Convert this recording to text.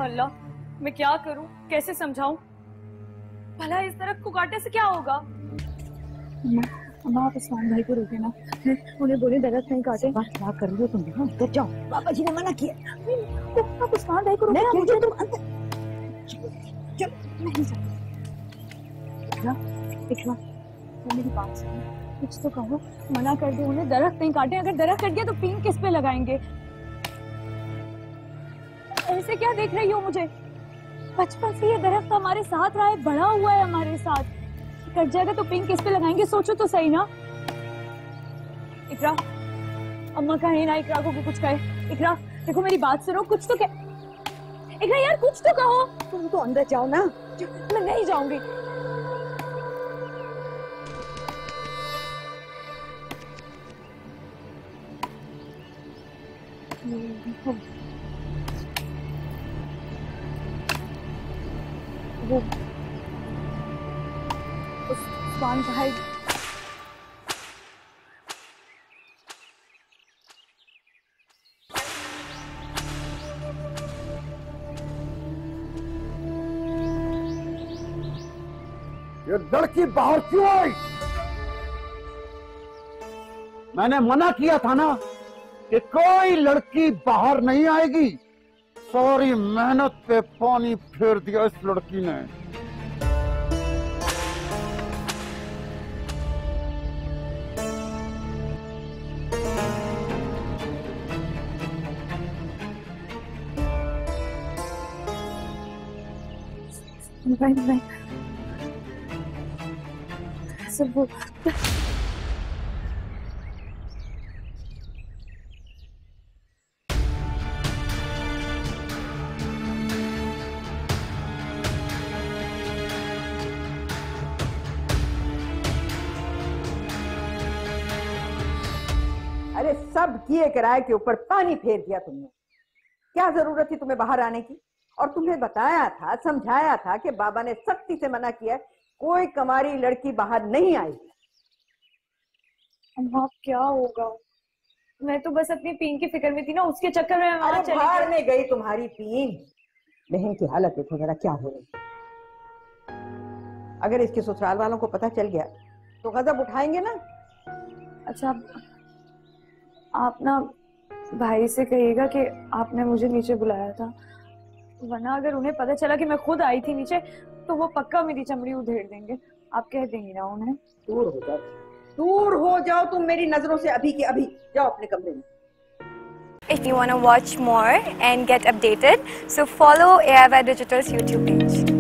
अल्लाह, मैं क्या करूं, कैसे समझाऊं? भला इस दरख्त को काटने से क्या होगा? अम्मा आप उस्मान भाई को रोके ना, उन्हें बोले दरख्त नहीं काटे। क्या कर रही हो तुम यहाँ? उधर जाओ, बाबा जी ने मना किया। आप उस्मान भाई को रोके ना, मुझे तुम अंदर नहीं जाती। इकरा, वो मेरी बात सुनो, कुछ तो कहो, मना कर दो उन्हें, दरख्त नहीं काटे। अगर दरख्त कट गया तो पीन किस पे लगाएंगे? ऐसे क्या देख रही हो मुझे? बचपन से ये दरख्त हमारे साथ रहा है, बड़ा हुआ है हमारे साथ, कट जाएगा तो पिंक किस पे लगाएंगे? सोचो तो सही ना। इकरा, अम्मा कहे ना इकरा को कुछ कहे। इकरा देखो मेरी बात सुनो, कुछ तो कह। इकरा यार कुछ तो कहो। तुम तो अंदर जाओ ना। मैं नहीं जाऊंगी। वो उस्मान भाई ये लड़की बाहर क्यों आई? मैंने मना किया था ना कि कोई लड़की बाहर नहीं आएगी। सारी मेहनत पे पानी फेर दिया इस लड़की ने। नहीं सब वो अरे सब किए किराए के ऊपर पानी फेर दिया तुमने। क्या जरूरत थी तुम्हें बाहर आने की? और तुम्हें बताया था, समझाया था कि बाबा ने सख्ती से मना किया, कोई कमारी लड़की बाहर नहीं आएगी। अम्मा क्या होगा? मैं तो बस अपनी पीन की फिक्र में थी ना, उसके चक्कर में वहां चली बाहर गई। में गई तुम्हारी पीन। बहन की हालत देखो जरा क्या हो रही है। अगर इसके ससुराल वालों को पता चल गया तो गजब उठाएंगे ना। अच्छा आप ना भाई से कहिएगा कि आपने मुझे नीचे बुलाया था, वरना अगर उन्हें पता चला कि मैं खुद आई थी नीचे तो वो पक्का मेरी चमड़ी उधेड़ देंगे। आप कह देंगी ना उन्हें? दूर हो जाओ, दूर हो जाओ तुम मेरी नजरों से अभी के अभी। जाओ अपने कमरे में। If you want to watch more and get updated, so follow AIY Digital's YouTube page.